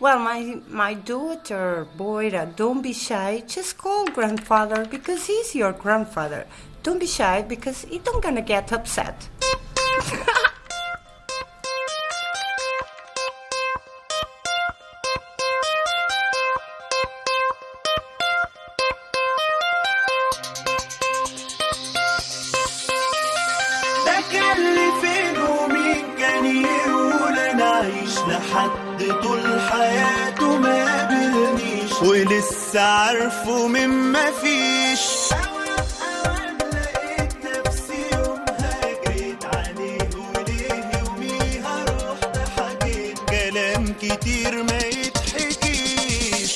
Well, my daughter, Boira, don't be shy. Just call grandfather because he's your grandfather. Don't be shy because he don't gonna get upset. ده كان لي فين ومين كان يقول انا اعيش لحد طول حياته ما قابلنيش ولسه عارفه من ما فيش. اوام لقيت نفسي يومها جريت عليه وليه يوميها رحت حكيت كلام كتير ما يتحكيش.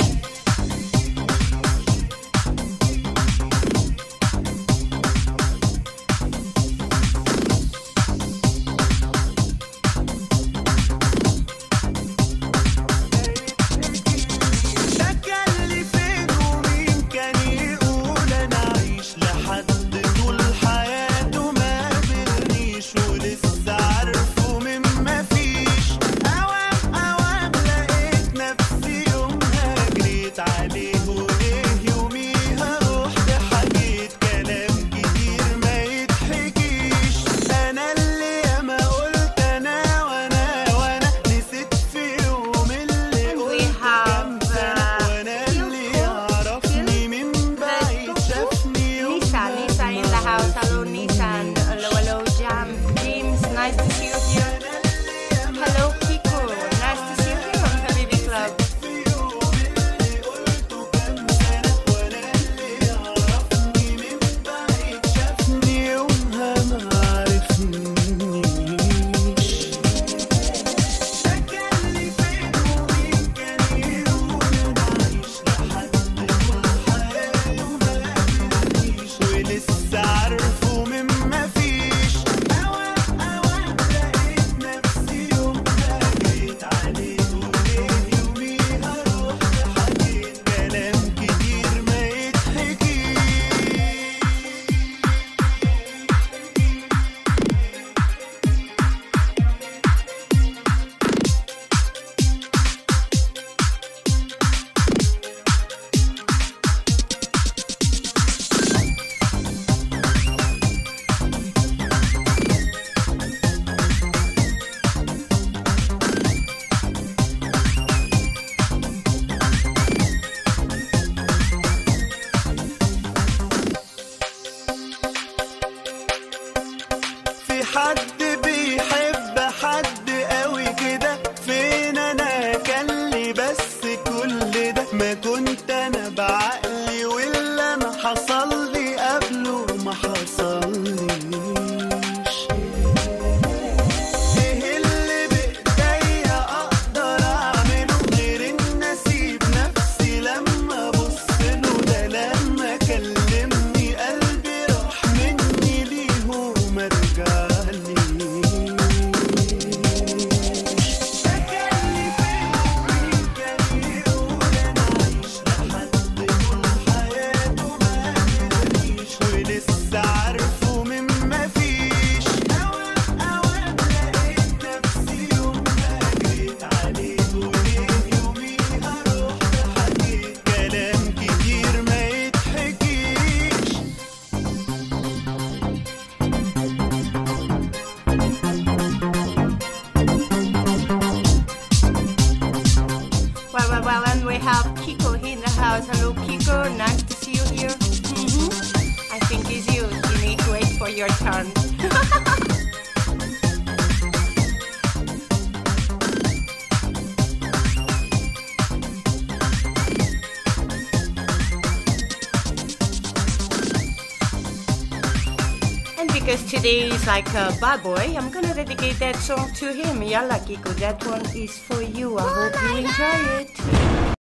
حد بيحب حد قوي كده فين انا كان لي بس كل ده ما كنت انا بعقلي واللي انا حصل لي قبله ما حصليش. ايه اللي بايديا اقدر اعمله غير ان اسيب نفسي لما ابص له ده لما كلمني قلبي راح مني ليه وما رجعش. Well, and we have Kiko in the house. Hello, Kiko. Nice to see you here. I think it's you. You need to wait for your turn. And because today is like a bad boy, I'm gonna dedicate that song to him. Yalla, Kiko, that one is for you. I hope you enjoy it.